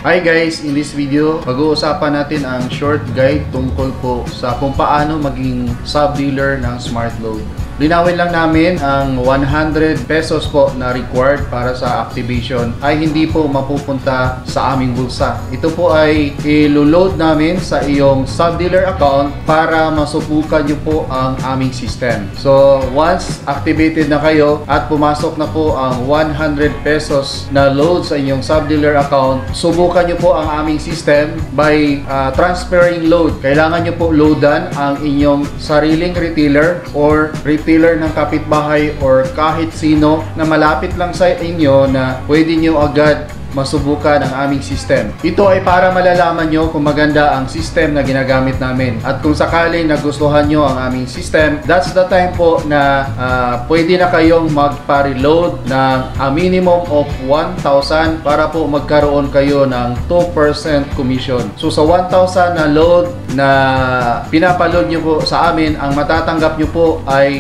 Hi guys, in this video, pag-uusapan natin ang short guide tungkol po sa kung paano maging sub-dealer ng SmartLoad. Linawin lang namin ang 100 pesos po na required para sa activation ay hindi po mapupunta sa aming bulsa. Ito po ay i-load namin sa iyong sub-dealer account para masubukan nyo po ang aming system. So, once activated na kayo at pumasok na po ang 100 pesos na load sa inyong sub-dealer account, subukan nyo po ang aming system by transferring load. Kailangan nyo po loadan ang inyong sariling retailer or retailer ng kapitbahay or kahit sino na malapit lang sa inyo na pwede nyo agad masubukan ang aming system. Ito ay para malalaman nyo kung maganda ang system na ginagamit namin. At kung sakaling nagustuhan nyo ang aming system, that's the time po na pwede na kayong magpa-reload ng a minimum of 1,000 para po magkaroon kayo ng 2% commission. So sa 1,000 na load na pinapaload nyo po sa amin, ang matatanggap nyo po ay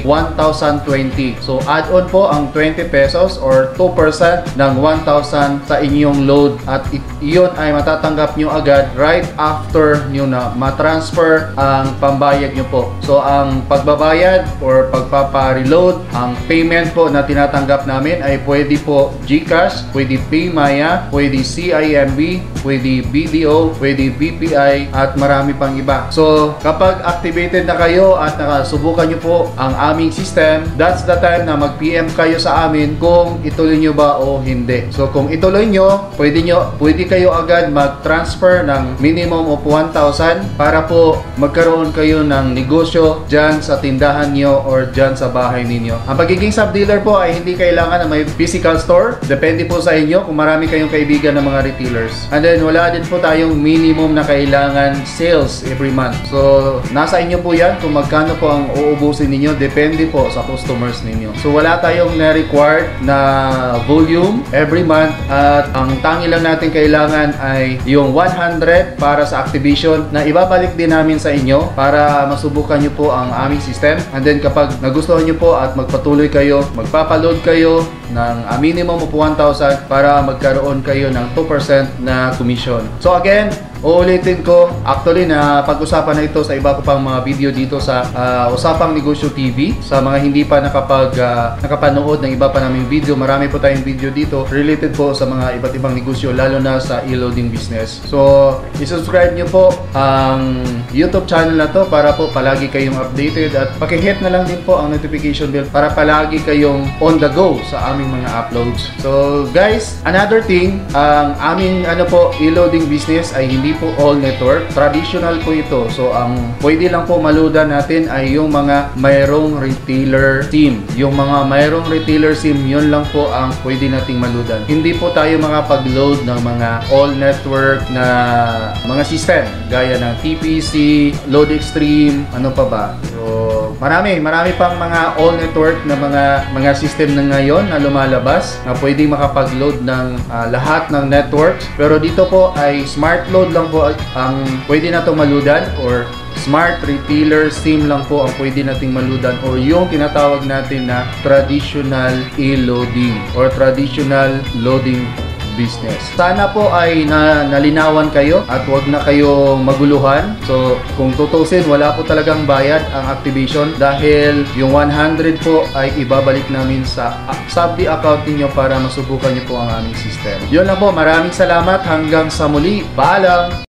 1,020. So add-on po ang 20 pesos or 2% ng 1,000 sa inyong load at iyon ay matatanggap nyo agad right after nyo na matransfer ang pambayad nyo po. So ang pagbabayad or pagpapa-reload, ang payment po na tinatanggap namin ay pwede po GCash, pwede PayMaya, pwede CIMB, pwede BDO, pwede BPI at marami pang iba. So kapag activated na kayo at nakasubukan nyo po ang aming system, that's the time na mag-PM kayo sa amin kung ituloy nyo ba o hindi. So kung ituloy nyo, pwede kayo agad mag-transfer ng minimum of 1,000 para po magkaroon kayo ng negosyo dyan sa tindahan nyo or dyan sa bahay ninyo. Ang pagiging sub-dealer po ay hindi kailangan na may physical store. Depende po sa inyo kung marami kayong kaibigan ng mga retailers. And then wala din po tayong minimum na kailangan sales every month. So nasa inyo po yan kung magkano po ang uubusin ninyo. Depende po sa customers ninyo. So wala tayong na-required na volume every month at ang tangi lang natin kailangan ay yung 100 para sa activation na ibabalik din namin sa inyo para masubukan nyo po ang aming system. And then kapag nagustuhan nyo po at magpatuloy kayo, magpapaload kayo ng a minimum of 1,000 para magkaroon kayo ng 2% na commission. So again, uulitin ko, actually na pag-usapan na ito sa iba ko pang mga video dito sa Usapang Negosyo TV. Sa mga hindi pa nakapanood ng iba pa naming video, marami po tayong video dito related po sa mga iba't ibang negosyo, lalo na sa e-loading business. So, i-subscribe nyo po ang YouTube channel na to para po palagi kayong updated at pakihit na lang din po ang notification bell para palagi kayong on the go sa aming mga uploads. So guys, another thing, ang aming e-loading business ay hindi po all network. Traditional po ito. So ang pwede lang po maludan natin ay yung mga mayroong retailer SIM. Yung mga mayroong retailer SIM, yun lang po ang pwede nating maludan. Hindi po tayo makapag-load ng mga all network na mga system gaya ng TPC, Load Extreme, ano pa ba? So marami pang mga all network na mga system na ngayon na lumalabas na pwede makapag-load ng lahat ng networks. Pero dito po ay SmartLoad lang po ang pwede na itong maludan or Smart Retailer SIM lang po ang pwede nating maludan or yung tinatawag natin na traditional e-loading or traditional loading business. Sana po ay nalinawan kayo at wag na kayong maguluhan. So kung tutusin, wala po talagang bayad ang activation dahil yung 100 po ay ibabalik namin sa sub-D account niyo para masubukan niyo po ang aming system. Yun lang po, maraming salamat, hanggang sa muli. Paalam!